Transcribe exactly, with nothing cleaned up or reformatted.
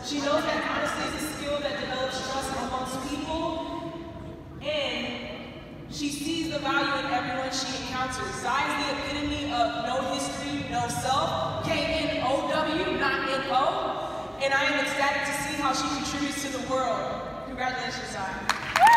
She knows that honesty is a skill that develops trust amongst people, and she sees the value in everyone she encounters. Zai is the epitome of no history, no self, K N O W, not N O, and I am ecstatic to see how she contributes to the world. Congratulations, Zai.